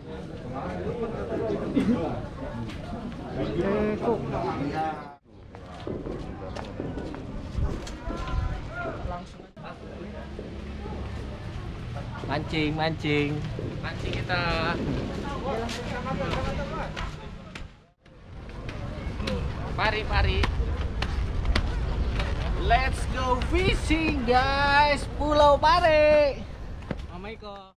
Mancing kita. Pari. Let's go fishing guys, Pulau Pari. Mama Iko.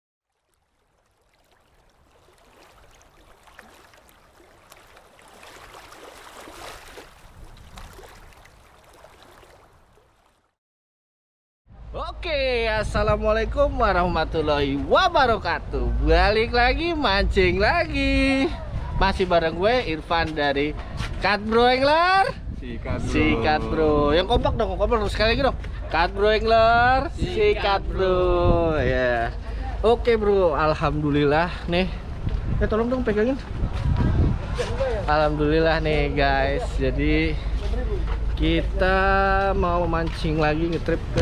Oke, assalamualaikum warahmatullahi wabarakatuh. Balik lagi, mancing lagi. Masih bareng gue Irfan dari Cat Bro Angler. Si Cat Bro. Yang kompak dong, sekali lagi dong. Cat Bro Angler, si Cat Bro. Ya. Oke bro, alhamdulillah nih. Tolong dong pegangin. Alhamdulillah nih guys. Jadi kita mau mancing lagi, ngetrip ke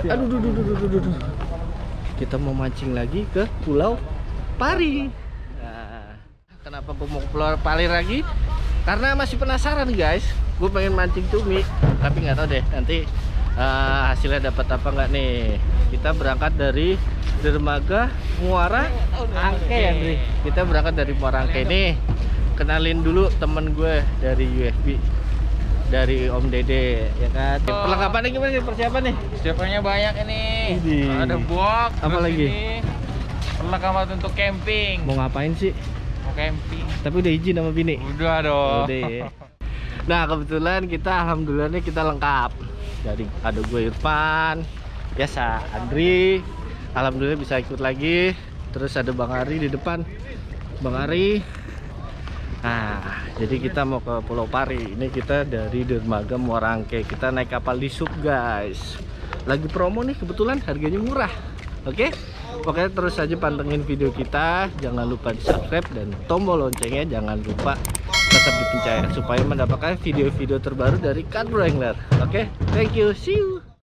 kita mau mancing lagi ke Pulau Pari. Nah, kenapa gue mau ke Pulau Pari lagi? Karena masih penasaran guys. Gue pengen mancing cumi, tapi nggak tahu deh nanti hasilnya dapat apa nggak nih. Kita berangkat dari dermaga Muara Angke ya, Andri. Kita berangkat dari Muara Angke nih. Kenalin dulu temen gue dari UFB, dari Om Dede ya kan. Perlengkapannya gimana nih, persiapan nih? Persiapannya banyak ini. Ada box, apa lagi? Perlengkapan untuk camping. Mau ngapain sih? Mau camping. Tapi udah izin sama bini? Udah dong. Udah ya. Nah kebetulan kita alhamdulillah nih kita lengkap. Jadi ada gue Irfan, biasa Andri, alhamdulillah bisa ikut lagi. Terus ada Bang Ari di depan, Bang Ari. Nah, jadi kita mau ke Pulau Pari. Ini kita dari dermaga Muara Angke. Kita naik kapal di sub, guys. Lagi promo nih, kebetulan harganya murah. Oke? Pokoknya terus aja pantengin video kita. Jangan lupa di subscribe dan tombol loncengnya jangan lupa tetap dipencet supaya mendapatkan video-video terbaru dari Cat Bro Angler. Oke? Thank you. See you.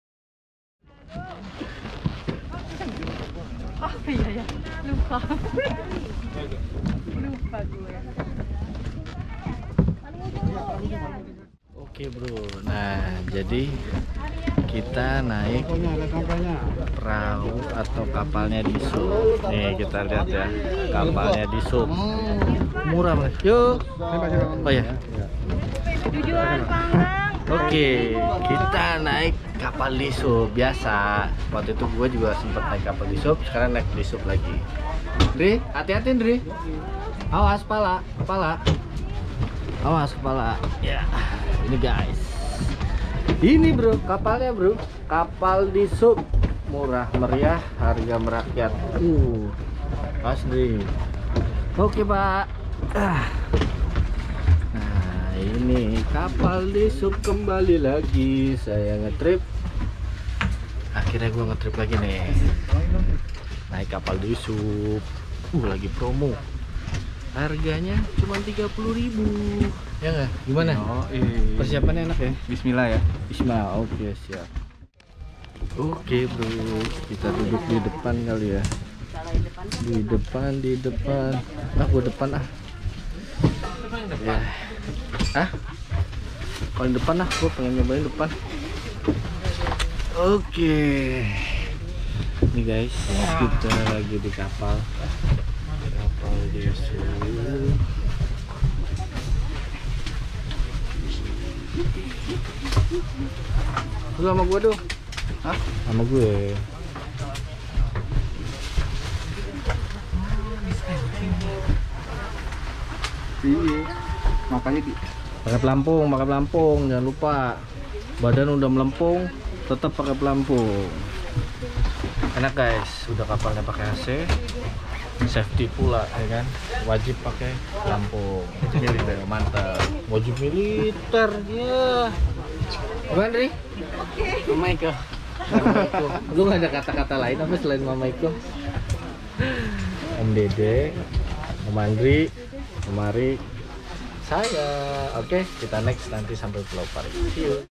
Oh iya ya, lupa. Lupa gue. Oke bro, nah jadi kita naik perahu atau kapalnya di sub. Nih kita lihat ya, kapalnya di sub. Murah mas. Yuk. Oh ya. Tujuan Panggang. Oke, kita naik kapal di sub biasa. Waktu itu gue juga sempat naik kapal di sub, sekarang naik di sub lagi. Dri, hati-hati Dri. Awas kepala. Awas kepala. Ya, ini guys. Ini bro, kapalnya bro. Kapal di sub, murah meriah, harga merakyat. Asli. Oke pak. Nah ini kapal di sub kembali lagi. Saya ngetrip. Akhirnya gue ngetrip lagi nih. Naik kapal di sub. Lagi promo. Harganya cuma 30.000. Ya nggak? Gimana? Persiapannya enak ya? Bismillah ya. Bismillah. Oke siap. Oke bro, kita duduk di depan kali ya. Di depan. Gue depan ah. Ya. Kalau di depan gue pengen nyobain depan. Oke. Ini guys, kita lagi di kapal. Lu sama gue dong. Hah? Sama gue. Iya. Makanya Pakai pelampung, jangan lupa. Badan udah melempung, tetap pakai pelampung. Enak guys, udah kapalnya pakai AC. Safety pula ya kan, wajib pakai pelampung. Militer mantap, wajib militer ya. Gimana Dri? Mama Iko. Lu gak ada kata-kata lain apa selain Mama Iko? Om Dede, Om Andri, Om Ari, saya. Oke, kita next nanti sampai Pulau Pari. See you.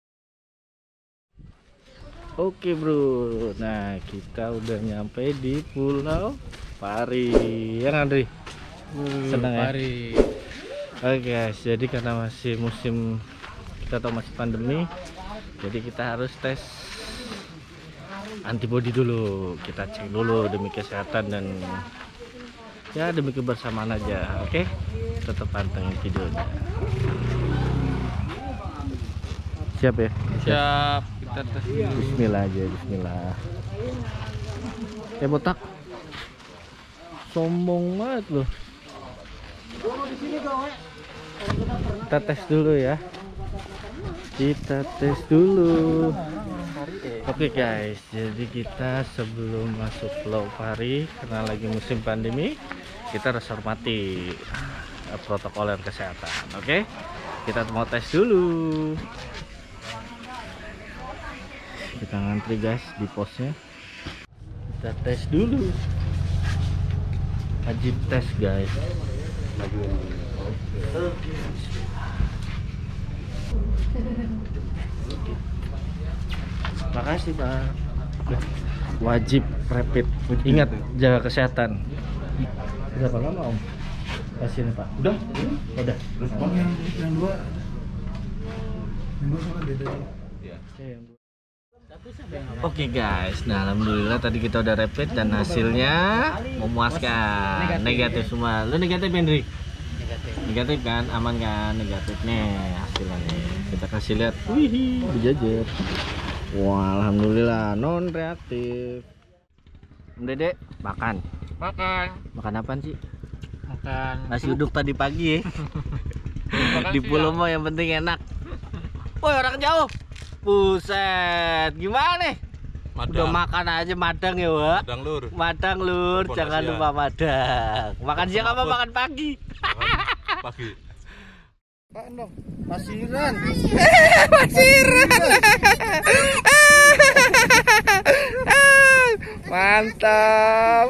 Oke bro, nah kita udah nyampe di Pulau Pari, ya Andri? Senang ya? Pari. Oke guys, jadi karena masih musim, kita tahu masih pandemi, jadi kita harus tes antibody dulu. Kita cek dulu demi kesehatan dan ya demi kebersamaan aja. Oke, tetap pantengin videonya. Siap ya? Siap. Kita tes dulu. Bismillah aja, bismillah. Botak, sombong banget loh. Kita tes dulu ya. Kita tes dulu. Oke guys, jadi kita sebelum masuk Pulau Pari, karena lagi musim pandemi, kita harus hormati protokol kesehatan. Oke, kita mau tes dulu. Kita ngantri guys di posnya. Kita tes dulu. Wajib tes guys. Makasih Pak. Wajib rapid. Ingat jaga kesehatan. Berapa lama Om? Pasien Pak? Udah? Udah. Yang dua sama beda. Oke guys, nah alhamdulillah tadi kita udah rapid dan hasilnya memuaskan. Negatif semua. Lu negatif Hendrik? Negatif kan? Aman kan? Negatif nih hasilnya nih. Kita kasih lihat. Wih, berjajar. Wah, alhamdulillah non reaktif. Dede, makan. Makan. Makan apaan sih? Makan. Nasi uduk tadi pagi ya. Di pulau mah yang penting enak. Woi, orang jauh. Buset, gimana nih? Udah makan aja madang ya, Wak. Madang lur. Madang lur, Pondok jangan siang. lupa madang. Makan siang apa makan pagi? Pagi. Makan dong. Masiran. Mantap.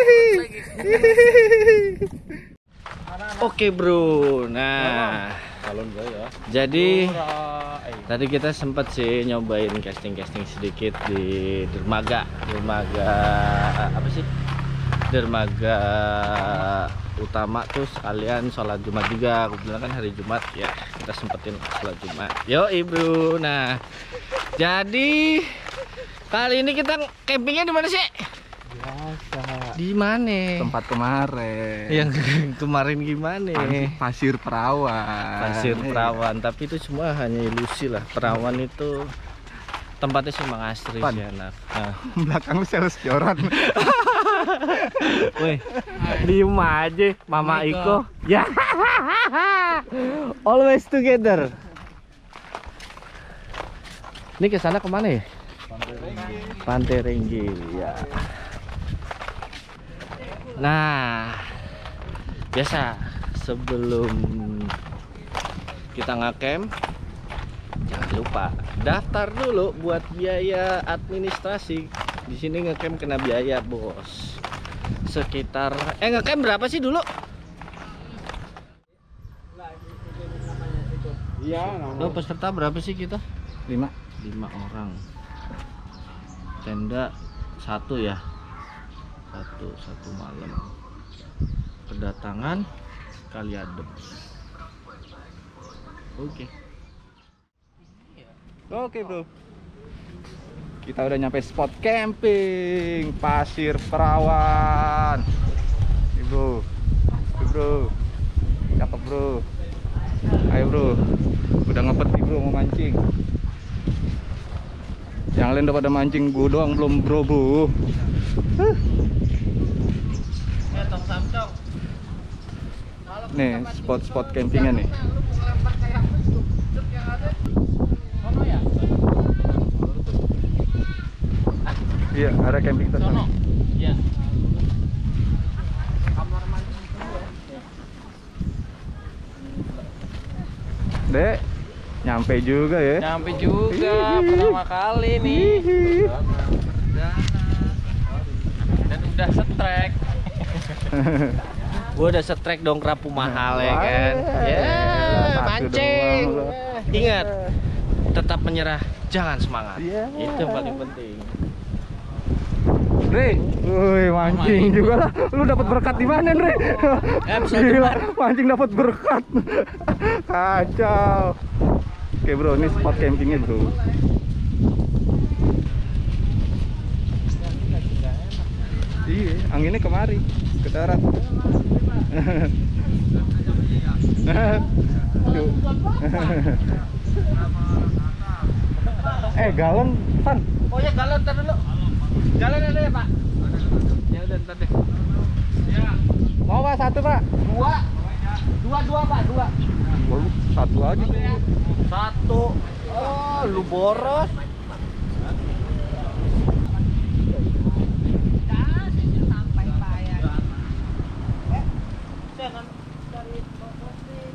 Oke, Bro. Nah, jadi tadi kita sempat sih nyobain casting sedikit di dermaga apa sih, dermaga utama tuh sekalian sholat Jumat juga. Kebetulan kan hari Jumat ya, kita sempetin sholat Jumat. Yo Bro. Nah, jadi kali ini kita campingnya di mana sih? Biasa. Di mana? Tempat kemarin. Yang kemarin gimana? Pasir Perawan. Pasir Perawan, tapi itu semua hanya ilusi lah. Perawan itu tempatnya sih Mang Asri Pan. sih enak. Nah. Belakang lu sales joran. Wih, diem aja Mama Iko. Ya. Always together. Ini ke sana kemana ya? Pantai Renggil ya. Nah, biasa sebelum kita ngecamp, jangan lupa daftar dulu buat biaya administrasi. Di sini ngecamp kena biaya, Bos. Sekitar ngecamp berapa sih dulu? Iya, Lo peserta berapa sih kita? 5 orang. Tenda 1 ya. Satu malam. Kedatangan Kali Adem. Oke, Bro. Kita udah nyampe spot camping Pasir Perawan. Nih, Bro. Tuh, Bro. Cakep, Bro. Ayo, Bro. Udah ngepet nih, Bro, mau mancing. Yang lain udah pada mancing, gue doang belum, Bro. Nih, spot-spot campingnya nih. Iya, ada camping sana. Iya. Dek, nyampe juga ya. Nyampe juga pertama kali nih. Dan udah setrek. Gua udah setrek dong kerapu mahal ya Wah, kan. Ya, satu mancing. doang lo. Ingat, tetap menyerah, jangan semangat. Iya. Itu yang paling penting. Re, woi mancing juga lah. Lu dapat berkat di mana, Re? Gila, mancing dapat berkat. Kacau. Oke bro, ini spot campingnya bro. Iya, anginnya kemari ke darat. Galon, Pan. Oh ya galon ntar dulu. Galon ada ya Pak? Ya udah ntar deh. Ya. Mau Pak satu Pak? Dua Pak, dua. Waduh, satu aja. Satu. Oh, lu boros. Sampai payah. Jangan cari plastik.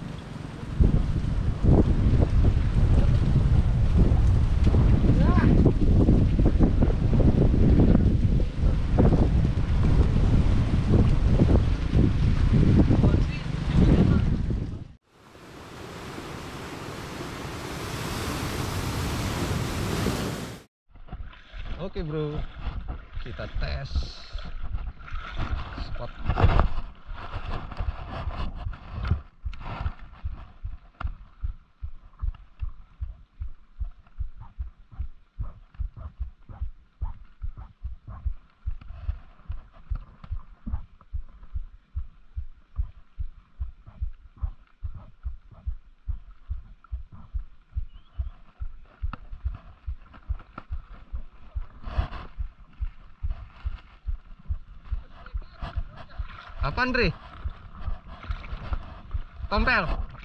Oke bro, kita tes spot. Apaan, Dri? Tompel.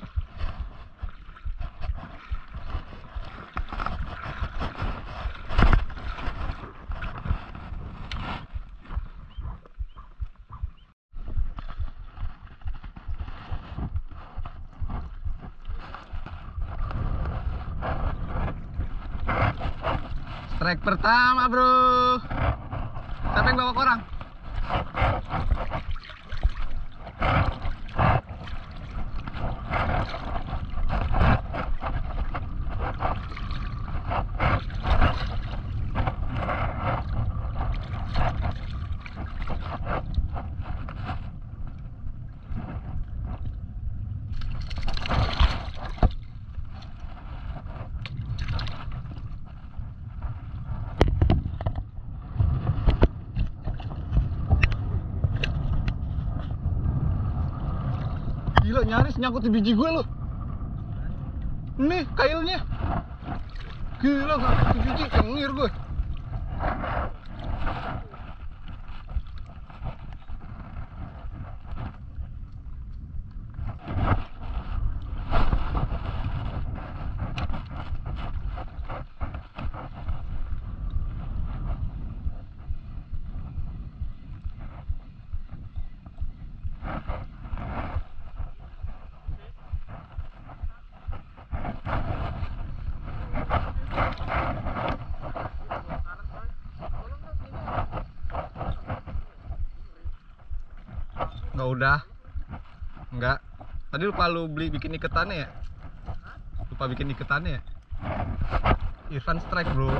Strike pertama, bro. Siapa yang bawa korang? Gila, nyaris nyangkut di biji gue loh. Nih kailnya. Gila, nyangkut di biji, cengir gue. Nggak udah. Enggak. Tadi lupa lu bikin iketannya ya? Lupa bikin iketannya ya? Irfan strike, bro.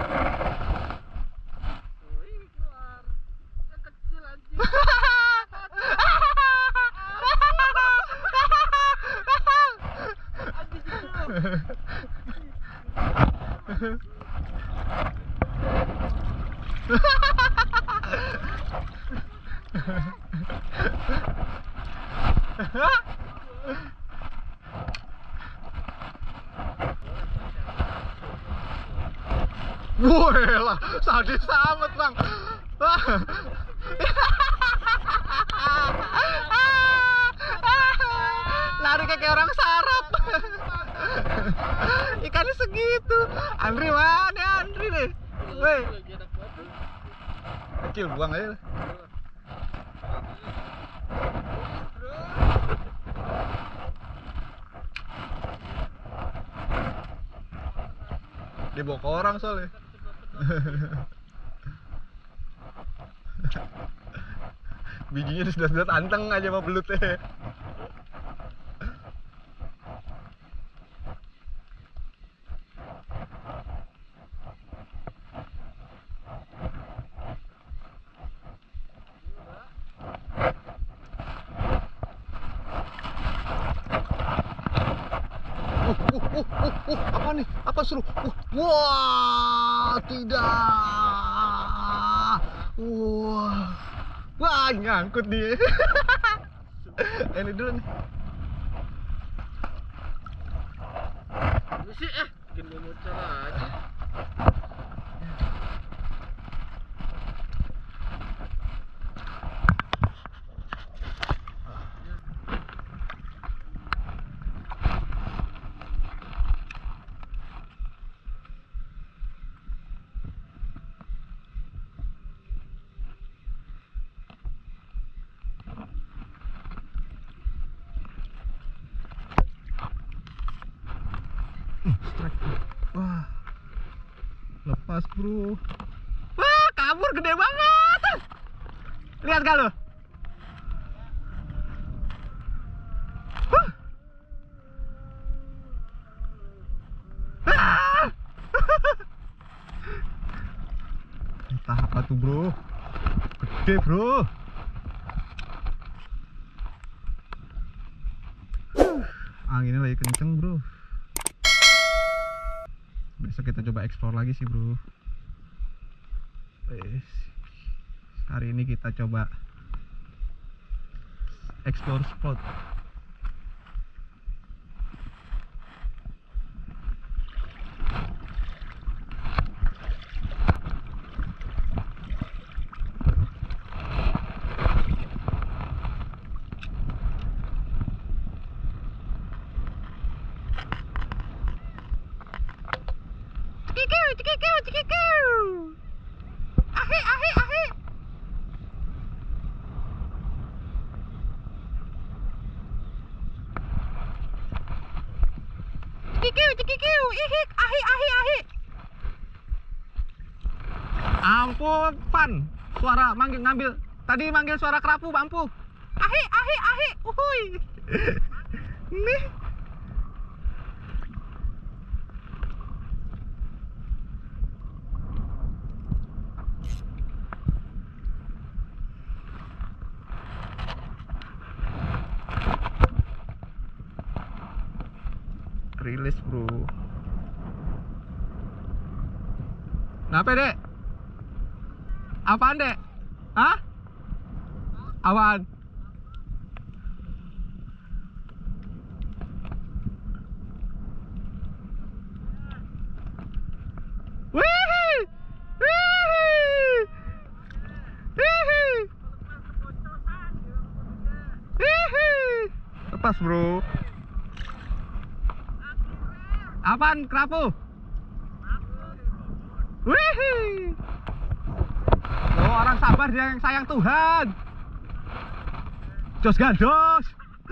Woi lah, sadis amat bang. Lari kayak orang sarap. Ikannya segitu. Andri mana Andri nih? Woi. Kecil, buang aja. Dia bawa ke orang soalnya. Bijinya sudah anteng aja sama belutnya. lepas bro. Wah, tidak. Wah, nyangkut dia. Ini dulu nih. Ini sih bikin memutar aja. Wah, lepas bro. Wah, kabur gede banget. Lihat gak lo? Entah apa tuh bro, gede bro. Anginnya lagi kenceng bro. Besok kita coba explore lagi sih bro. Hari ini kita coba explore spot. Ampun, Pan. Suara ngambil. Tadi manggil suara kerapu, ampuh. Ahi, uhuy. Nih. Rilis bro. Kenapa dek? Apaan dek? Hah? Apaan? Wih! Wih! Wih! Wih! Lepas bro. Apaan kerapu? Wih! Oh, orang sabar dia yang sayang Tuhan. Jos gandos.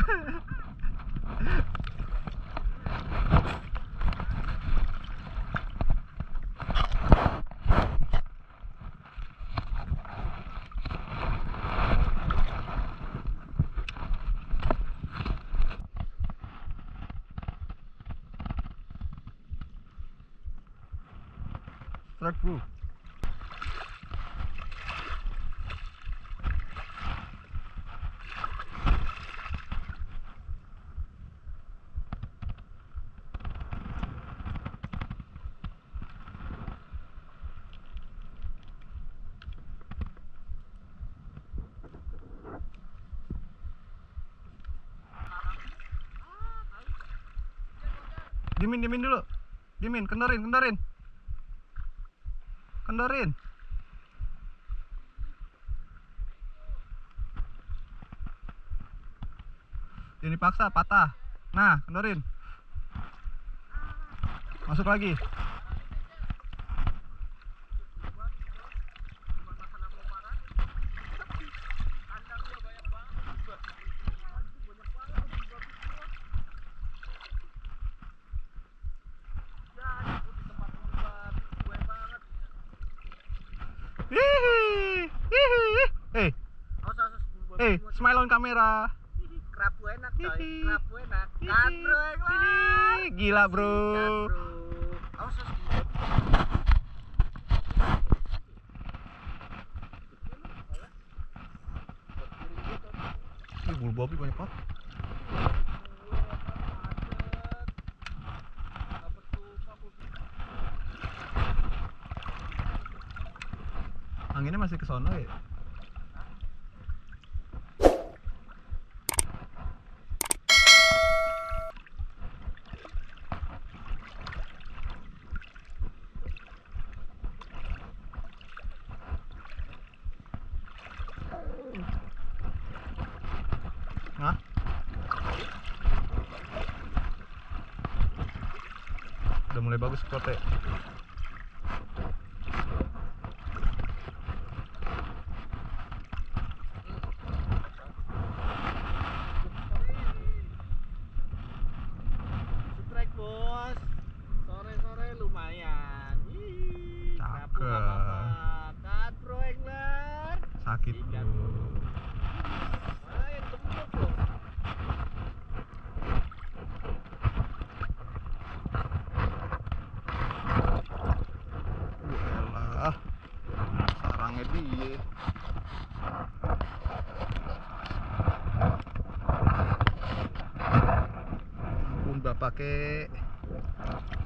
Strike bro. Dimin dulu. Dimin, kendorin. Kendorin. Ini paksa patah. Nah, kendorin. Masuk lagi. Smile on kamera. Kerapu enak coy, kerapu enak. Kan bro, yang lain. Gila bro. Awas. Ini bulu babi banyak banget. sono ya. Hah? Udah mulai bagus spotnya. Strike bos. Sore-sore lumayan. Ih, sapu nggak Cakep. apa-apa. Cut bro angler. Sakit Ikan. bro. Main gemuk loh. Walah, sarangnya dia. Ampun bapak kek.